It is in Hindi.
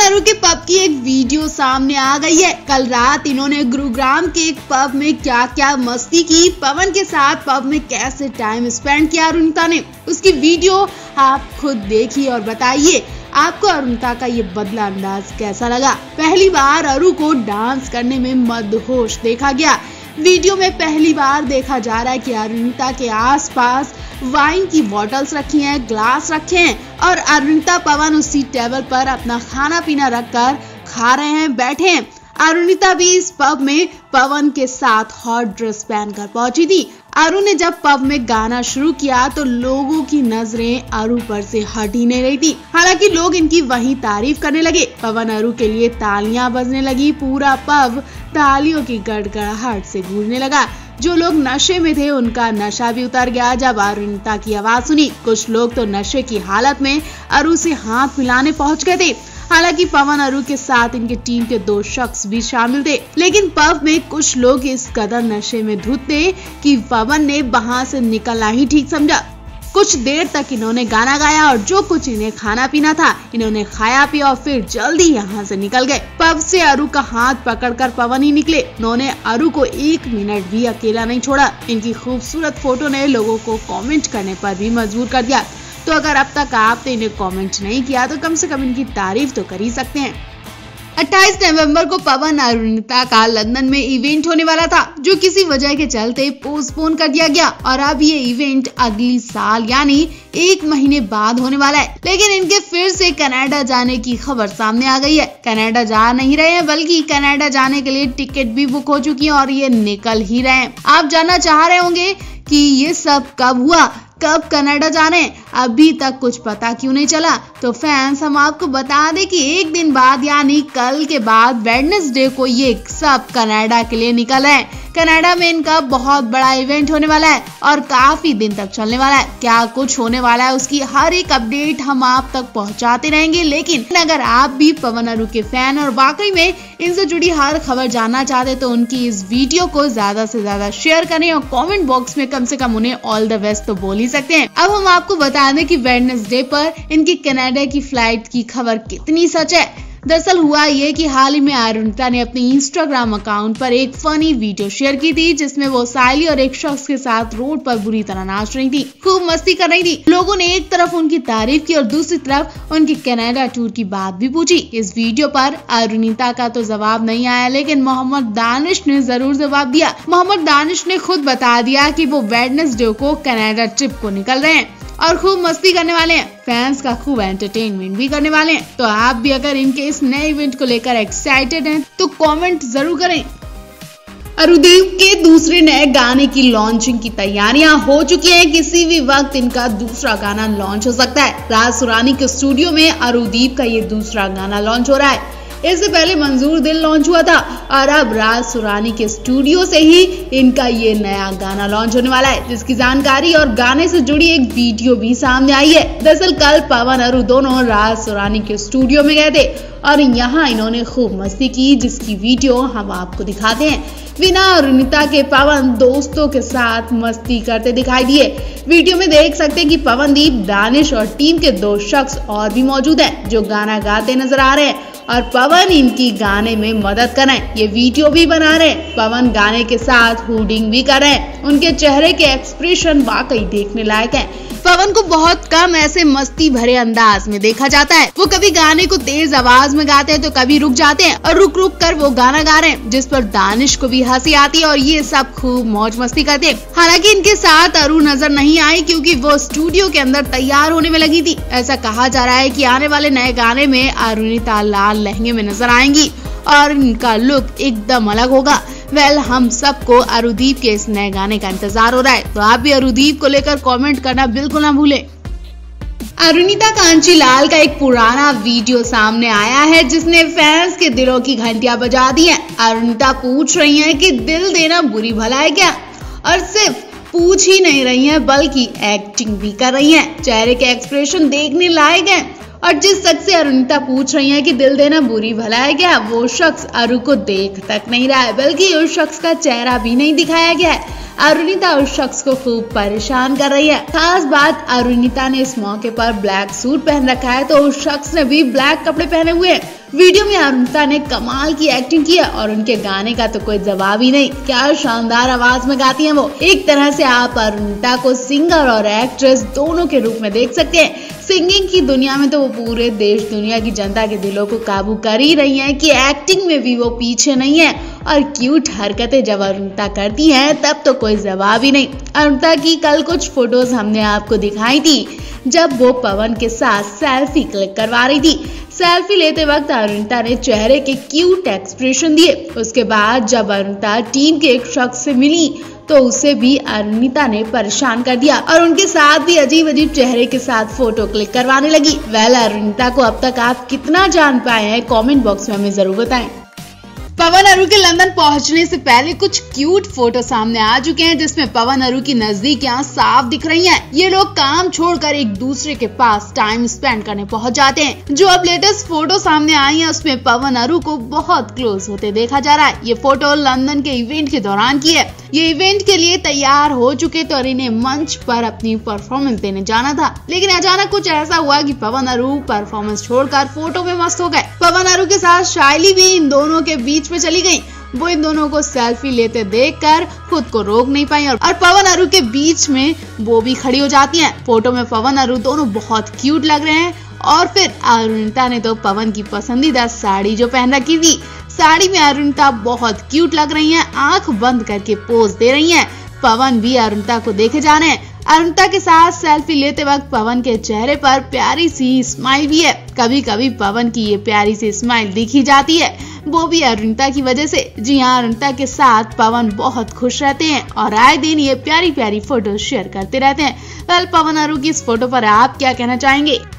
अरू के पब की एक वीडियो सामने आ गई है। कल रात इन्होंने गुरुग्राम के एक पब में क्या क्या मस्ती की, पवन के साथ पब में कैसे टाइम स्पेंड किया अरुणिता ने, उसकी वीडियो आप खुद देखिए और बताइए आपको अरुणिता का ये बदला अंदाज कैसा लगा। पहली बार अरू को डांस करने में मदहोश देखा गया। वीडियो में पहली बार देखा जा रहा है कि अरुणिता के आसपास वाइन की बॉटल्स रखी हैं, ग्लास रखे हैं और अरुणिता पवन उसी टेबल पर अपना खाना पीना रखकर खा रहे हैं, बैठे हैं। अरुणिता भी इस पब में पवन के साथ हॉट ड्रेस पहनकर पहुंची थी। अरू ने जब पब में गाना शुरू किया तो लोगों की नजरें अरू पर से हट ही नहीं रही थी। हालांकि लोग इनकी वही तारीफ करने लगे। पवन अरू के लिए तालियां बजने लगी, पूरा पब तालियों की गड़गड़ाहट से गूंजने लगा। जो लोग नशे में थे उनका नशा भी उतर गया जब अरुणिता की आवाज सुनी। कुछ लोग तो नशे की हालत में अरू से हाथ मिलाने पहुंच गए थे। हालांकि पवन अरू के साथ इनके टीम के 2 शख्स भी शामिल थे, लेकिन पब में कुछ लोग इस कदर नशे में धुत थे कि पवन ने वहां से निकलना ही ठीक समझा। कुछ देर तक इन्होंने गाना गाया और जो कुछ इन्हें खाना पीना था इन्होंने खाया पिया और फिर जल्दी यहाँ से निकल गए। पब से अरू का हाथ पकड़कर पवन ही निकले। उन्होंने अरू को 1 मिनट भी अकेला नहीं छोड़ा। इनकी खूबसूरत फोटो ने लोगों को कमेंट करने पर भी मजबूर कर दिया। तो अगर अब तक आपने इन्हें कमेंट नहीं किया तो कम से कम इनकी तारीफ तो कर ही सकते हैं। 28 नवंबर को पवन और अरुणिता का लंदन में इवेंट होने वाला था, जो किसी वजह के चलते पोस्टपोन कर दिया गया और अब ये इवेंट अगली साल यानी 1 महीने बाद होने वाला है। लेकिन इनके फिर से कनाडा जाने की खबर सामने आ गई है। कनाडा जा नहीं रहे हैं, बल्कि कनाडा जाने के लिए टिकट भी बुक हो चुकी है और ये निकल ही रहे हैं। आप जानना चाह रहे होंगे कि ये सब कब हुआ, कब कनाडा जाने, अभी तक कुछ पता क्यों नहीं चला। तो फैंस, हम आपको बता दें कि 1 दिन बाद यानी कल के बाद वेडनेसडे को ये सब कनाडा के लिए निकल रहे हैं। कनाडा में इनका बहुत बड़ा इवेंट होने वाला है और काफी दिन तक चलने वाला है। क्या कुछ होने वाला है उसकी हर एक अपडेट हम आप तक पहुंचाते रहेंगे। लेकिन अगर आप भी पवन अरू के फैन और वाकई में इनसे जुड़ी हर खबर जानना चाहते तो उनकी इस वीडियो को ज्यादा से ज्यादा शेयर करें और कमेंट बॉक्स में कम से कम उन्हें ऑल द बेस्ट तो बोल ही सकते हैं। अब हम आपको बता दें कि वेडनेसडे पर इनकी कनाडा की फ्लाइट की खबर कितनी सच है। दरअसल हुआ ये कि हाल ही में अरुणिता ने अपने इंस्टाग्राम अकाउंट पर एक फनी वीडियो शेयर की थी, जिसमें वो साइली और एक शख्स के साथ रोड पर बुरी तरह नाच रही थी, खूब मस्ती कर रही थी। लोगों ने एक तरफ उनकी तारीफ की और दूसरी तरफ उनकी कनाडा टूर की बात भी पूछी। इस वीडियो पर अरुणिता का तो जवाब नहीं आया, लेकिन मोहम्मद दानिश ने जरूर जवाब दिया। मोहम्मद दानिश ने खुद बता दिया कि वो वेडनेसडे को कनाडा ट्रिप को निकल रहे हैं और खूब मस्ती करने वाले हैं, फैंस का खूब एंटरटेनमेंट भी करने वाले हैं। तो आप भी अगर इनके इस नए इवेंट को लेकर एक्साइटेड हैं तो कमेंट जरूर करें। अरुदीप के दूसरे नए गाने की लॉन्चिंग की तैयारियां हो चुकी हैं। किसी भी वक्त इनका दूसरा गाना लॉन्च हो सकता है। राज सुरानी के स्टूडियो में अरुदीप का ये दूसरा गाना लॉन्च हो रहा है। इससे पहले मंजूर दिल लॉन्च हुआ था और अब राज सुरानी के स्टूडियो से ही इनका ये नया गाना लॉन्च होने वाला है, जिसकी जानकारी और गाने से जुड़ी एक वीडियो भी सामने आई है। दरअसल कल पवन अरू दोनों राज सुरानी के स्टूडियो में गए थे और यहाँ इन्होंने खूब मस्ती की, जिसकी वीडियो हम आपको दिखाते हैं। बिना अरुणिता के पवन दोस्तों के साथ मस्ती करते दिखाई दिए। वीडियो में देख सकते हैं कि पवनदीप, दानिश और टीम के 2 शख्स और भी मौजूद हैं जो गाना गाते नजर आ रहे हैं और पवन इनकी गाने में मदद कर रहे हैं। ये वीडियो भी बना रहे हैं। पवन गाने के साथ हुडिंग भी कर रहे हैं। उनके चेहरे के एक्सप्रेशन वाकई देखने लायक हैं। पवन को बहुत कम ऐसे मस्ती भरे अंदाज में देखा जाता है। वो कभी गाने को तेज आवाज में गाते हैं तो कभी रुक जाते हैं और रुक रुक कर वो गाना गा रहे हैं, जिस पर दानिश को भी हंसी आती है और ये सब खूब मौज मस्ती करते हैं। हालांकि इनके साथ अरू नजर नहीं आई क्योंकि वो स्टूडियो के अंदर तैयार होने में लगी थी। ऐसा कहा जा रहा है कि आने वाले नए गाने में अरुणिता लाल लहंगे में नजर आएंगी और इनका लुक एकदम अलग होगा। हम सबको अरुदीप के इस नए गाने का इंतजार हो रहा है, तो आप भी अरुदीप को लेकर कमेंट करना बिल्कुल ना भूलें। अरुणिता कांचीलाल का एक पुराना वीडियो सामने आया है जिसने फैंस के दिलों की घंटियां बजा दी हैं। अरुणिता पूछ रही हैं कि दिल देना बुरी भला है क्या, और सिर्फ पूछ ही नहीं रही हैं बल्कि एक्टिंग भी कर रही हैं। चेहरे के एक्सप्रेशन देखने लायक हैं। और जिस शख्स से अरुणिता पूछ रही है कि दिल देना बुरी भला है क्या, वो शख्स अरु को देख तक नहीं रहा है, बल्कि उस शख्स का चेहरा भी नहीं दिखाया गया है। अरुणिता उस शख्स को खूब परेशान कर रही है। खास बात, अरुणिता ने इस मौके पर ब्लैक सूट पहन रखा है, तो उस शख्स ने भी ब्लैक कपड़े पहने हुए हैं। वीडियो में अरुणिता ने कमाल की एक्टिंग की है और उनके गाने का तो कोई जवाब ही नहीं। क्या शानदार आवाज में गाती हैं वो। एक तरह से आप अरुणिता को सिंगर और एक्ट्रेस दोनों के रूप में देख सकते हैं। सिंगिंग की दुनिया में तो वो पूरे देश दुनिया की जनता के दिलों को काबू कर ही रही हैं कि एक्टिंग में भी वो पीछे नहीं है। और क्यूट हरकतें जब अरुणिता करती हैं तब तो कोई जवाब ही नहीं। अरुणिता की कल कुछ फोटोज हमने आपको दिखाई थी, जब वो पवन के साथ सेल्फी क्लिक करवा रही थी। सेल्फी लेते वक्त अरुणिता ने चेहरे के क्यूट एक्सप्रेशन दिए। उसके बाद जब अरुणिता टीम के एक शख्स से मिली तो उसे भी अरुणिता ने परेशान कर दिया और उनके साथ भी अजीब अजीब चेहरे के साथ फोटो क्लिक करवाने लगी। वेल, अरुणिता को अब तक आप कितना जान पाए हैं, कमेंट बॉक्स में हमें जरूर बताएं। पवन अरु के लंदन पहुंचने से पहले कुछ क्यूट फोटो सामने आ चुके हैं, जिसमें पवन अरु की नजदीकियां साफ दिख रही हैं। ये लोग काम छोड़कर एक दूसरे के पास टाइम स्पेंड करने पहुंच जाते हैं। जो अब लेटेस्ट फोटो सामने आई है उसमें पवन अरु को बहुत क्लोज होते देखा जा रहा है। ये फोटो लंदन के इवेंट के दौरान की है। ये इवेंट के लिए तैयार हो चुके तो इन्हें मंच पर अपनी परफॉर्मेंस देने जाना था, लेकिन अचानक कुछ ऐसा हुआ कि पवन अरु परफॉर्मेंस छोड़कर फोटो में मस्त हो गए। पवन अरु के साथ शाइली भी इन दोनों के बीच में चली गई। वो इन दोनों को सेल्फी लेते देखकर खुद को रोक नहीं पाई और पवन अरु के बीच में वो भी खड़ी हो जाती हैं। फोटो में पवन अरु दोनों बहुत क्यूट लग रहे हैं। और फिर अरुणिता ने तो पवन की पसंदीदा साड़ी जो पहन रखी थी, साड़ी में अरुणिता बहुत क्यूट लग रही हैं, आंख बंद करके पोज दे रही हैं। पवन भी अरुणिता को देखे जा रहे हैं। अरुणिता के साथ सेल्फी लेते वक्त पवन के चेहरे पर प्यारी सी स्माइल भी है। कभी कभी पवन की ये प्यारी सी स्माइल दिखी जाती है, वो भी अरुणिता की वजह से। जी हाँ, अरुणिता के साथ पवन बहुत खुश रहते हैं और आए दिन ये प्यारी प्यारी फोटो शेयर करते रहते हैं। वेल, पवन अरु की इस फोटो पर आप क्या कहना चाहेंगे?